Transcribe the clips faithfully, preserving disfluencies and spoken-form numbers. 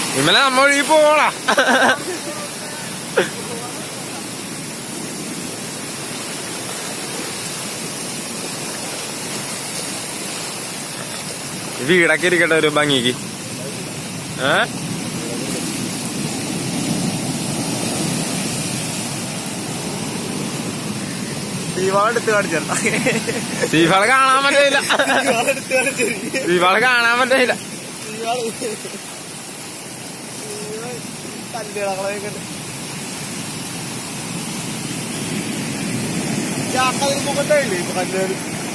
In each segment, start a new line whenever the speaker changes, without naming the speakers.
ഇന്നലെ നമ്മ ഒഴുകി പോകോളാ. വീടൊക്കെ ഇരിക്കട്ടെ ഒരു ഭംഗിക്ക്. ഏ
ദീപാളെടുത്ത് കാണിച്ചാ
ദീപാളെ കാണാൻ പറ്റില്ല. ദീപാളെ കാണാൻ പറ്റില്ല.
കല്ലുകളൊക്കെ ചാക്കതിന് മുഖത്തായില്ലേ ഇപ്പൊ കല്ലുകൾ.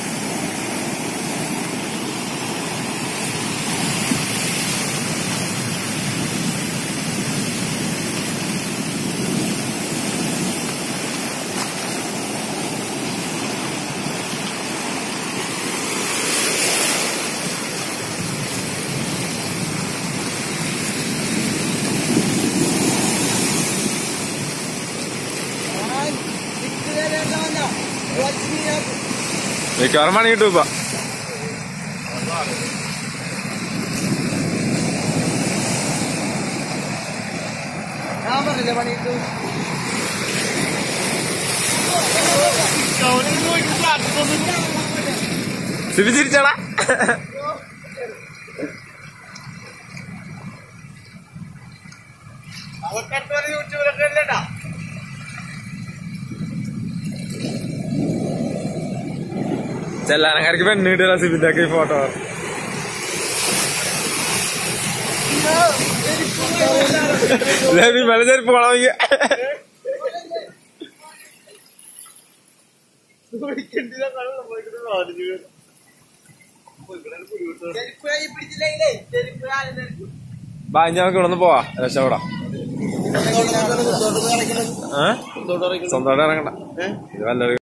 മിക്കവാറും പണി കിട്ടും ഇപ്പൊ.
ഞാൻ പറഞ്ഞില്ലേ പണി കിട്ടും.
സിബി ചിരിച്ചാടാ.
അവർക്കടുത്ത യൂട്യൂബിലൊക്കെ അല്ലേട്ടാ.
ചെല്ലാനക്കാർക്ക് പെണ്ണ് കിട്ടിയ സിബിന്റെ ഒക്കെ ഈ ഫോട്ടോ. വിമല ചെരുപ്പ് പോണം. ബാ ഞങ്ങൾക്ക് ഇവിടെ നിന്ന് പോവാ. രക്ഷപ്പെടാം. ഏഹ് സ്വന്തമായിട്ട് ഇറങ്ങണ്ട. ഇത് വല്ലൊരു